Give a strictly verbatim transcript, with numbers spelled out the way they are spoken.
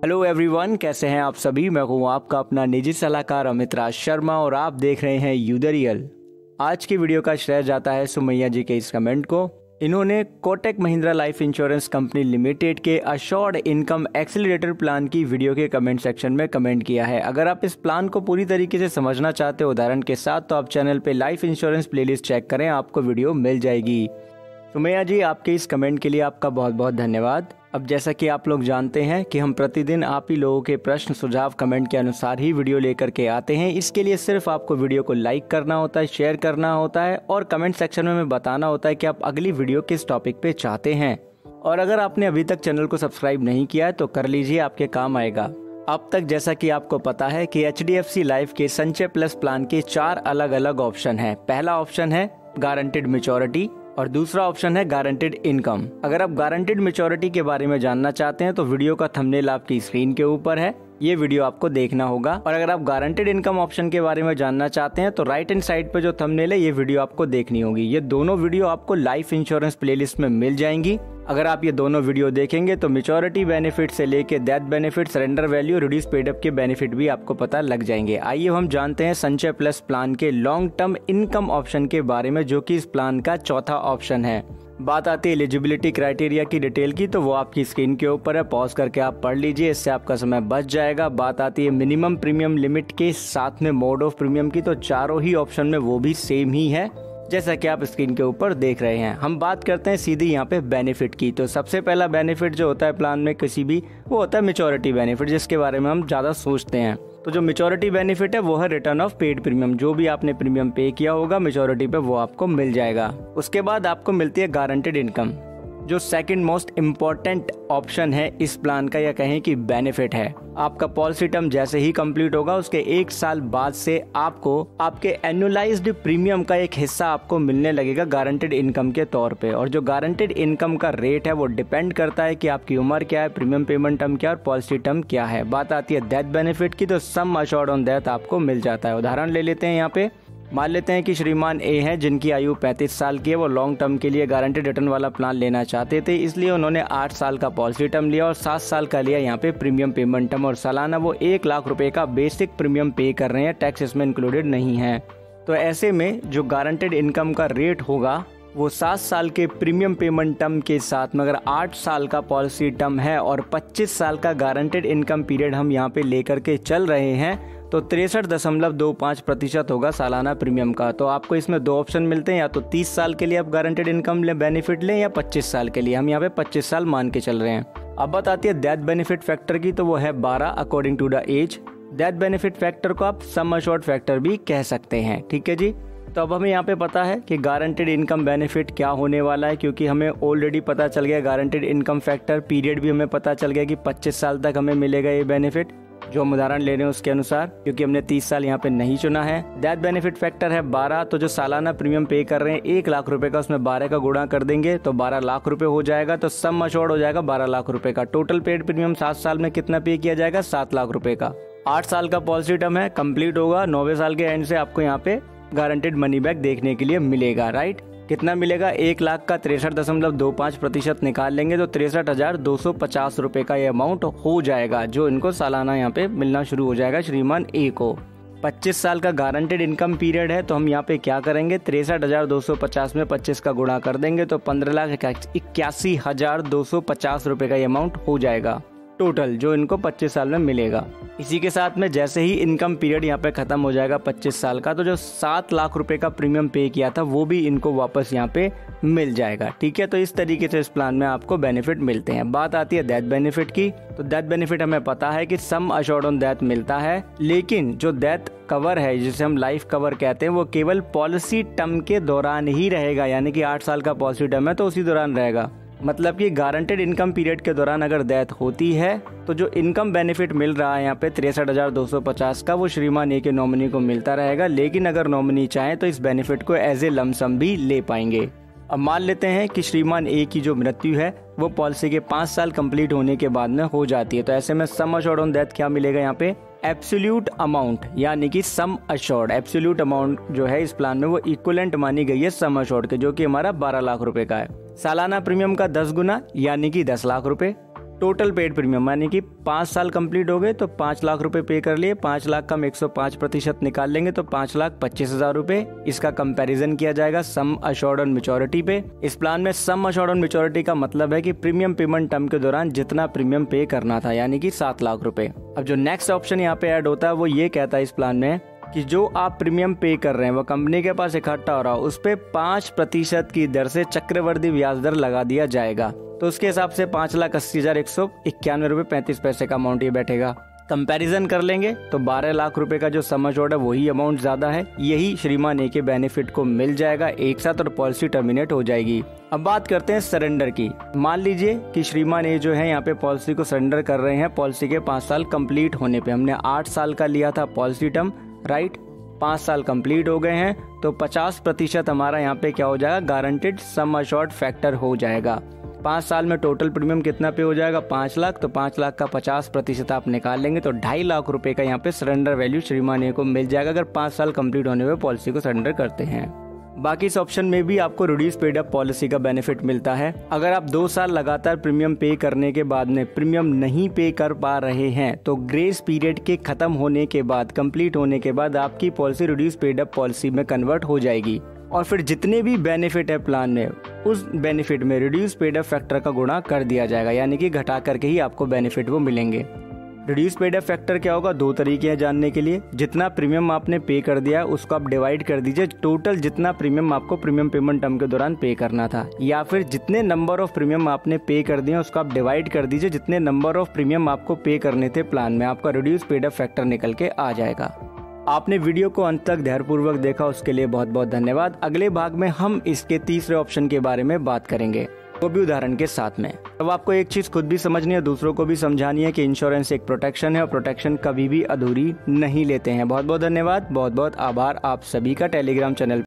Hello everyone, कैसे हैं आप सभी। मैं हूं आपका अपना निजी सलाहकार अमित राज शर्मा और आप देख रहे हैं यू द रियल। आज की वीडियो का श्रेय जाता है सुमैया जी के इस कमेंट को। इन्होंने Kotak Mahindra life insurance company limited के अश्योर्ड इनकम एक्सेलरेटर प्लान की वीडियो के कमेंट सेक्शन में कमेंट किया है। अगर आप इस प्लान को पूरी तरीके से समझना चाहते हो उदाहरण के साथ, तो आप चैनल पे लाइफ इंश्योरेंस प्लेलिस्ट चेक करें, आपको वीडियो मिल जाएगी। सुमैया जी, आपके इस कमेंट के लिए आपका बहुत बहुत धन्यवाद। अब जैसा कि आप लोग जानते हैं कि हम प्रतिदिन आप ही लोगों के प्रश्न सुझाव कमेंट के अनुसार ही वीडियो लेकर के आते हैं। इसके लिए सिर्फ आपको वीडियो को लाइक करना होता है, शेयर करना होता है और कमेंट सेक्शन में हमें बताना होता है कि आप अगली वीडियो किस टॉपिक पे चाहते हैं। और अगर आपने अभी तक चैनल को सब्सक्राइब नहीं किया है तो कर लीजिए, आपके काम आएगा। अब तक जैसा कि आपको पता है कि H D F C life के संचय प्लस प्लान के चार अलग अलग ऑप्शन है। पहला ऑप्शन है गारंटेड मैच्योरिटी और दूसरा ऑप्शन है गारंटेड इनकम। अगर आप गारंटेड मैच्योरिटी के बारे में जानना चाहते हैं तो वीडियो का थंबनेल आपकी स्क्रीन के ऊपर है, ये वीडियो आपको देखना होगा। और अगर आप गारंटेड इनकम ऑप्शन के बारे में जानना चाहते हैं तो राइट हैंड साइड पे जो थंबनेल है ये वीडियो आपको देखनी होगी। ये दोनों वीडियो आपको लाइफ इंश्योरेंस प्लेलिस्ट में मिल जाएंगी। अगर आप ये दोनों वीडियो देखेंगे तो मैच्योरिटी बेनिफिट से लेके death benefit, surrender value, reduce paid up के बेनिफिट भी आपको पता लग जाएंगे। आइए हम जानते हैं संचय प्लस प्लान के लॉन्ग टर्म इनकम ऑप्शन के बारे में, जो कि इस प्लान का चौथा ऑप्शन है। बात आती है एलिजिबिलिटी क्राइटेरिया की डिटेल की, तो वो आपकी स्क्रीन के ऊपर है, पॉज करके आप पढ़ लीजिए, इससे आपका समय बच जाएगा। बात आती है मिनिमम प्रीमियम लिमिट के साथ में मोड ऑफ प्रीमियम की, तो चारों ही ऑप्शन में वो भी सेम ही है जैसा कि आप स्क्रीन के ऊपर देख रहे हैं। हम बात करते हैं सीधी यहाँ पे बेनिफिट की। तो सबसे पहला बेनिफिट जो होता है प्लान में किसी भी, वो होता है मैच्योरिटी बेनिफिट, जिसके बारे में हम ज्यादा सोचते हैं। तो जो मैच्योरिटी बेनिफिट है वो है रिटर्न ऑफ पेड प्रीमियम। जो भी आपने प्रीमियम पे किया होगा मैच्योरिटी पे वो आपको मिल जाएगा। उसके बाद आपको मिलती है गारंटेड इनकम, जो सेकंड मोस्ट इम्पोर्टेंट ऑप्शन है इस प्लान का, या कहें कि बेनिफिट है। आपका पॉलिसी टर्म जैसे ही कंप्लीट होगा उसके एक साल बाद से आपको आपके एनुअलाइज्ड प्रीमियम का एक हिस्सा आपको मिलने लगेगा गारंटेड इनकम के तौर पे। और जो गारंटेड इनकम का रेट है वो डिपेंड करता है कि आपकी उम्र क्या है, प्रीमियम पेमेंट टर्म क्या है और पॉलिसी टर्म क्या है। बात आती है डेथ बेनिफिट की, तो सम अश्योर्ड ऑन डेथ आपको मिल जाता है। उदाहरण ले लेते हैं यहाँ पे, मान लेते हैं कि श्रीमान ए हैं जिनकी आयु पैंतीस साल की है। वो लॉन्ग टर्म के लिए गारंटेड रिटर्न वाला प्लान लेना चाहते थे, इसलिए उन्होंने आठ साल का पॉलिसी टर्म लिया और सात साल का लिया यहाँ पे प्रीमियम पेमेंट टर्म। और सालाना वो एक लाख रुपए का बेसिक प्रीमियम पे कर रहे हैं, टैक्स इसमें इंक्लूडेड नहीं है। तो ऐसे में जो गारंटेड इनकम का रेट होगा वो सात साल के प्रीमियम पेमेंट टर्म के साथ में, अगर आठ साल का पॉलिसी टर्म है और पच्चीस साल का गारंटेड इनकम पीरियड हम यहाँ पे लेकर के चल रहे हैं, तो तिरसठ दशमलव दो पाँच प्रतिशत होगा सालाना प्रीमियम का। तो आपको इसमें दो ऑप्शन मिलते हैं, या तो तीस साल के लिए आप गारंटेड इनकम ले बेनिफिट लें या पच्चीस साल के लिए। हम यहाँ पे पच्चीस साल मान के चल रहे हैं। अब बात आती है डेथ बेनिफिट फैक्टर की, तो वो है बारह according to the age. Death benefit factor को आप सम अश्योर्ड फैक्टर भी कह सकते हैं, ठीक है जी। तो अब हमें यहाँ पे पता है कि गारंटेड इनकम बेनिफिट क्या होने वाला है, क्योंकि हमें ऑलरेडी पता चल गया गारंटेड इनकम फैक्टर, पीरियड भी हमें पता चल गया कि पच्चीस साल तक हमें मिलेगा ये बेनिफिट, जो हम उदाहरण ले रहे हैं उसके अनुसार, क्योंकि हमने तीस साल यहाँ पे नहीं चुना है। डेथ बेनिफिट फैक्टर है बारह, तो जो सालाना प्रीमियम पे कर रहे हैं एक लाख रुपए का, उसमें बारह का गुणा कर देंगे तो बारह लाख रुपए हो जाएगा। तो सम अश्योर्ड हो जाएगा बारह लाख रुपए का। टोटल पेड प्रीमियम सात साल में कितना पे किया जाएगा, सात लाख रुपए का। आठ साल का पॉलिसी टर्म है, कंप्लीट होगा, नौवे साल के एंड से आपको यहाँ पे गारंटेड मनी बैक देखने के लिए मिलेगा, राइट। कितना मिलेगा, एक लाख का तिरसठ दशमलव दो पाँच प्रतिशत निकाल लेंगे तो तिरसठ हजार दो सौ पचास रुपए का ये अमाउंट हो जाएगा, जो इनको सालाना यहाँ पे मिलना शुरू हो जाएगा श्रीमान ए को। पच्चीस साल का गारंटेड इनकम पीरियड है, तो हम यहाँ पे क्या करेंगे, तिरसठ हजार दो सौ पचास में पच्चीस का गुणा कर देंगे तो पंद्रह लाख इक्यासी हजार दो सौ पचास रुपए का ये अमाउंट हो जाएगा टोटल, जो इनको पच्चीस साल में मिलेगा। इसी के साथ में जैसे ही इनकम पीरियड यहाँ पे खत्म हो जाएगा पच्चीस साल का, तो जो सात लाख रुपए का प्रीमियम पे किया था वो भी इनको वापस यहाँ पे मिल जाएगा, ठीक है। तो इस तरीके से इस प्लान में आपको बेनिफिट मिलते हैं। बात आती है डेथ बेनिफिट की, तो डेथ बेनिफिट हमें पता है कि सम अश्योर्ड ऑन डेथ मिलता है, लेकिन जो डेथ कवर है जिसे हम लाइफ कवर कहते हैं वो केवल पॉलिसी टर्म के दौरान ही रहेगा, यानी कि आठ साल का पॉलिसी टर्म है तो उसी दौरान रहेगा। मतलब कि गारंटेड इनकम पीरियड के दौरान अगर डेथ होती है तो जो इनकम बेनिफिट मिल रहा है यहाँ पे तिरसठ हजार दो सौ पचास का, वो श्रीमान ए के नॉमिनी को मिलता रहेगा। लेकिन अगर नॉमिनी चाहे तो इस बेनिफिट को एज ए लमसम भी ले पाएंगे। अब मान लेते हैं कि श्रीमान ए की जो मृत्यु है वो पॉलिसी के पाँच साल कंप्लीट होने के बाद में हो जाती है, तो ऐसे में सम अश्योर्ड ऑन डेथ क्या मिलेगा यहाँ पे, एब्सोल्यूट अमाउंट, यानी कि सम अश्योर्ड। एब्सोल्यूट अमाउंट जो है इस प्लान में वो इक्विवेलेंट मानी गई है सम अश्योर्ड के, जो कि हमारा बारह लाख रुपए का है। सालाना प्रीमियम का दस गुना यानी कि दस लाख रुपए। टोटल पेड प्रीमियम यानी कि पाँच साल कंप्लीट हो गए तो पाँच लाख रुपए पे कर लिए, पाँच लाख का हम एक सौ पाँच प्रतिशत निकाल लेंगे तो पाँच लाख पच्चीस हजार रुपए। इसका कंपैरिजन किया जाएगा सम अश्योर्ड ऑन मैच्योरिटी पे। इस प्लान में सम अश्योर्ड ऑन मैच्योरिटी का मतलब है कि प्रीमियम पेमेंट टर्म के दौरान जितना प्रीमियम पे करना था यानी कि सात लाख रुपए। अब जो नेक्स्ट ऑप्शन यहाँ पे ऐड होता है वो ये कहता है इस प्लान में कि जो आप प्रीमियम पे कर रहे हैं वो कंपनी के पास इकट्ठा हो रहा हो उस पे पाँच प्रतिशत की दर से चक्रवर्ती ब्याज दर लगा दिया जाएगा। तो उसके हिसाब से पाँच लाख अस्सी हजार एक सौ इक्यानवे रुपए पैंतीस पैसे का अमाउंट ये बैठेगा। कंपैरिजन कर लेंगे तो बारह लाख रुपए का जो सम अश्योर्ड है वही अमाउंट ज्यादा है। यही श्रीमान ए के बेनिफिट को मिल जाएगा एक साथ और पॉलिसी टर्मिनेट हो जाएगी। अब बात करते हैं सरेंडर की। मान लीजिए कि श्रीमान ए जो है यहाँ पे पॉलिसी को सरेंडर कर रहे हैं पॉलिसी के पाँच साल कंप्लीट होने पे। हमने आठ साल का लिया था पॉलिसी टर्म, राइट, पाँच साल कंप्लीट हो गए हैं तो पचास प्रतिशत हमारा यहाँ पे क्या हो जाएगा, गारंटेड सम अश्योर्ड फैक्टर हो जाएगा। पाँच साल में टोटल प्रीमियम कितना पे हो जाएगा, पाँच लाख, तो पाँच लाख का पचास प्रतिशत आप निकाल लेंगे तो ढाई लाख रुपए का यहाँ पे सरेंडर वैल्यू श्रीमान ए को मिल जाएगा अगर पाँच साल कंप्लीट होने पे पॉलिसी को सरेंडर करते हैं। बाकी इस ऑप्शन में भी आपको रिड्यूस पेड अप पॉलिसी का बेनिफिट मिलता है। अगर आप दो साल लगातार प्रीमियम पे करने के बाद में प्रीमियम नहीं पे कर पा रहे हैं तो ग्रेस पीरियड के खत्म होने के बाद, कंप्लीट होने के बाद आपकी policy reduce paid up policy में कन्वर्ट हो जाएगी और फिर जितने भी बेनिफिट है प्लान में उस बेनिफिट में रिड्यूस पेड अप फैक्टर का गुणा कर दिया जाएगा यानी कि घटा करके ही आपको बेनिफिट वो मिलेंगे। रिड्यूस पेड अप फैक्टर क्या होगा, दो तरीके हैं जानने के लिए। जितना प्रीमियम आपने पे कर दिया उसको आप डिवाइड कर दीजिए टोटल जितना प्रीमियम आपको प्रीमियम पेमेंट टर्म के दौरान पे करना था, या फिर जितने नंबर ऑफ प्रीमियम आपने पे कर दिए उसको आप डिवाइड कर दीजिए जितने नंबर ऑफ प्रीमियम आपको पे करने थे प्लान में। आपका रिड्यूस पेड अप फैक्टर निकल के आ जाएगा। आपने वीडियो को अंत तक ध्यानपूर्वक देखा उसके लिए बहुत बहुत धन्यवाद। अगले भाग में हम इसके तीसरे ऑप्शन के बारे में बात करेंगे, वो भी उदाहरण के साथ में। अब आपको एक चीज खुद भी समझनी है, दूसरों को भी समझानी है कि इंश्योरेंस एक प्रोटेक्शन है और प्रोटेक्शन कभी भी अधूरी नहीं लेते हैं। बहुत बहुत धन्यवाद, बहुत बहुत आभार आप सभी का टेलीग्राम चैनल